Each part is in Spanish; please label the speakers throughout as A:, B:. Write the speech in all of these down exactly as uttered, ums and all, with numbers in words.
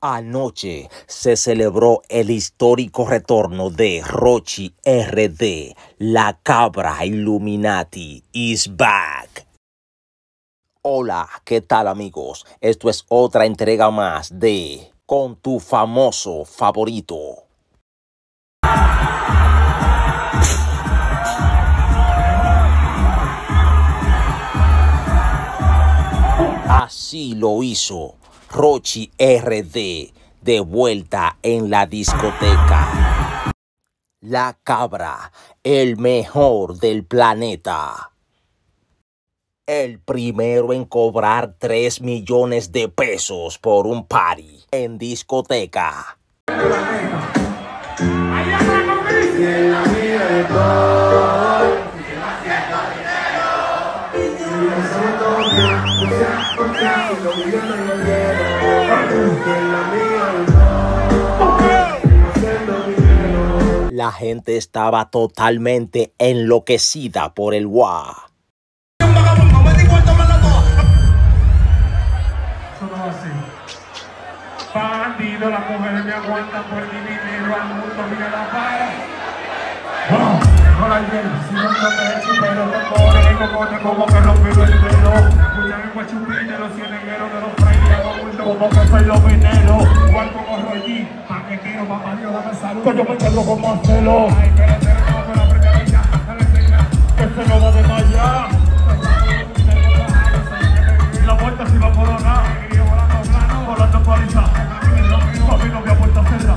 A: Anoche se celebró el histórico retorno de Rochi R D. La cabra Illuminati is back. Hola, ¿qué tal amigos? Esto es otra entrega más de Con tu famoso favorito. Así lo hizo Rochi R D de vuelta en la discoteca. La cabra, el mejor del planeta. El primero en cobrar tres millones de pesos por un party en discoteca. La gente estaba totalmente enloquecida por el guau.
B: Bandido, las mujeres me aguantan por mi dinero, al mundo mira la para. Oh, no la llevo, si no te echo, pero te pone, como te como que rompe el dedo. Escuchan el guachupine, los cienegueros de los frailes, como que soy los veneros. Igual como Rollí, paquetero, papá Dios, dame salud, que yo me quedo como Marcelo. Ay, espérate, no, pero la primera ya, dale señal, que se no va de allá. Y la puerta si va por acá, volando actualizada. Papi, no voy a puerta cerrada.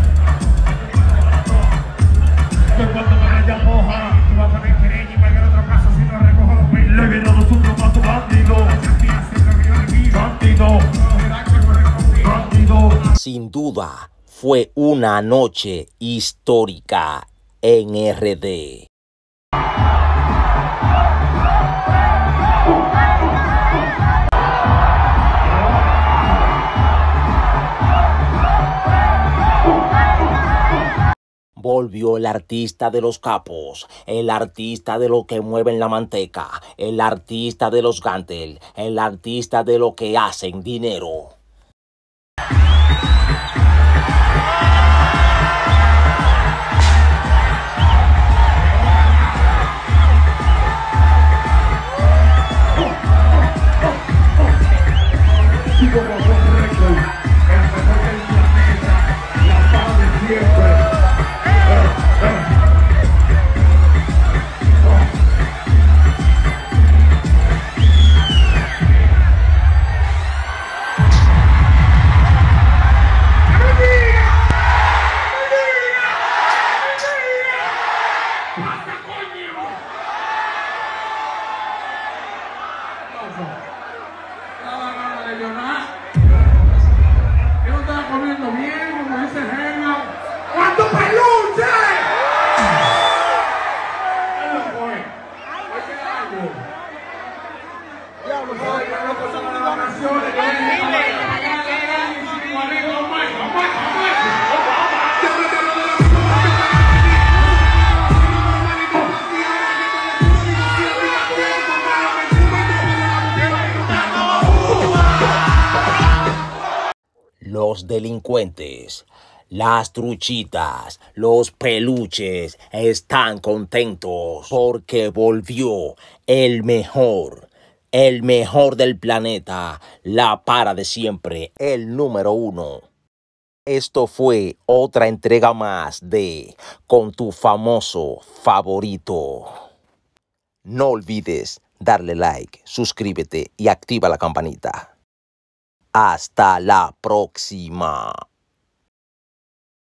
B: Que cuando me vaya moja, tú vas a ver querer y va a haber otro caso si no recojo los pelos. Le viene dos un trompazo bandido. Bandido. Bandido.
A: Sin duda, fue una noche histórica en R D. Volvió el artista de los capos, el artista de lo que mueven la manteca, el artista de los gantel, el artista de lo que hacen dinero.
B: Yo no estaba comiendo bien, como dice Genio. ¡Cuánto peluche! Eso fue. Oye, algo. Diablo, no pasamos las vacaciones.
A: Los delincuentes, las truchitas, los peluches están contentos porque volvió el mejor, el mejor del planeta, la para de siempre, el número uno. Esto fue otra entrega más de Con tu famoso favorito. No olvides darle like, suscríbete y activa la campanita. Hasta la próxima.